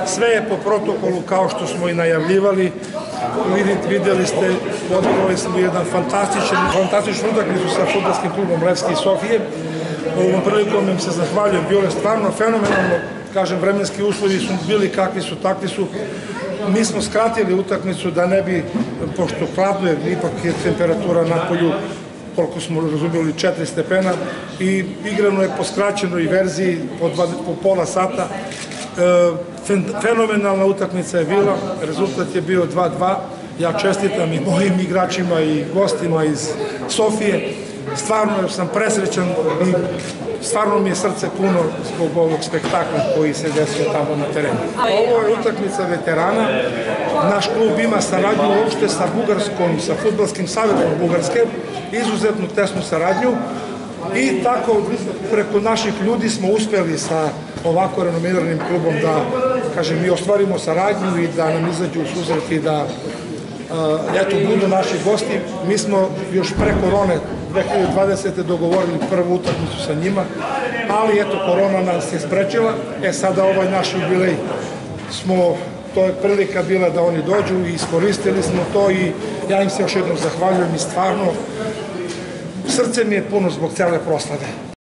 Sve je po protokolu kao što smo i najavljivali. Videli ste, odigrali smo jedan fantastičnu utakmicu sa fudbalskim klubom Levski iz Sofije. Ovom prilikom im se zahvaljujem, bilo je stvarno fenomenalno, kažem, vremenski uslovi su bili kakvi su, takvi su. Mi smo skratili utakmicu da ne bi, pošto hladno je, ipak je temperatura na polju, koliko smo razumjeli, 4 stepena i igrano je po skraćenoj verziji po pola sata. Fenomenalna utakmica je bila, rezultat je bio 2:2. Ja čestitam i mojim igračima i gostima iz Sofije. Stvarno sam presrećan i stvarno mi je srce puno zbog ovog spektakla koji se desio tamo na terenu. Ovo je utakmica veterana. Naš klub ima saradnju uopšte sa Bugarskom, sa Fudbalskim savezom Bugarske, izuzetno tesnu saradnju i tako preko naših ljudi smo uspeli sa ovako renomiranim klubom da, kažem, mi ostvarimo saradnju i da nam izađu u susret i da eto, budu naši gosti. Mi smo još pre korone 2020. dogovorili prvu utakmicu sa njima, ali eto, korona nas je sprečila. Sada ovaj naš jubilej to je prilika bila da oni dođu i iskoristili smo to i ja im se još jednom zahvaljujem i stvarno srce mi je puno zbog cele proslave.